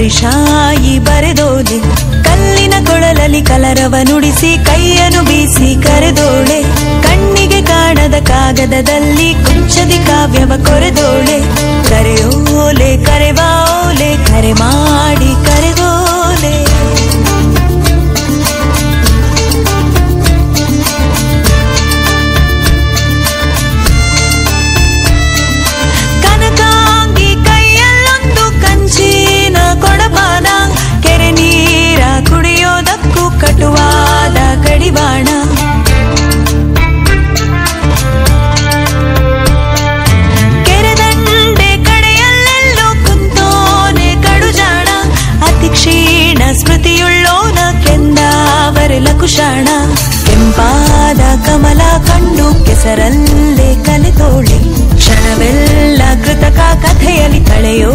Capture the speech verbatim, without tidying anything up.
ಕವಿಶಾಯಿ ಬರೆದೋಲೆ, ಕಲ್ಲಿನ ಕೊಳಲಲ್ಲಿ ಕಲರವ ನುಡಿಸಿ ಕೈಯನ್ನು ಬೀಸಿ ಕರೆದೋಳೆ, ಕಣ್ಣಿಗೆ ಕಾಣದ ಕಾಗದದಲ್ಲಿ ಕುಂಚದಿ ಕಾವ್ಯವ ಕೊರೆದೋಳೆ, ಕರೆಯೋಲೆ ಕರೆವಾಲೆ ಕರೆ ಮಾಡಿ ಕರೆದೋಲೆ. ಕನಕಾಂಗಿ ಕೈಯಲ್ಲೊಂದು ಕಂಚಿನ ಕೊಡಬಾನ, ಕೆರೆ ನೀರ ಕುಡಿಯೋದಕ್ಕೂ ಕಟುವಾದ ಕಡಿವಾಣ, ಕೆರೆದಂಡೆ ಕಡೆಯಲ್ಲೆಲ್ಲೋ ಕುಂತೋನೆ ಕಡುಜಾಣ, ಅತಿ ಕ್ಷೀಣ ಸ್ಮೃತಿಯುಳ್ಳೋನ ಕೆಂದಾವರೆಲ ಕುಶಾಣ, ಕೆಂಪಾದ ಕಮಲ ಕಂಡು ಕೆಸರಲ್ಲೇ ಕಲೆತೋಳೆ, ಕ್ಷಣವೆಲ್ಲ ಕೃತಕ ಕಥೆಯಲ್ಲಿ ಕಳೆಯೋ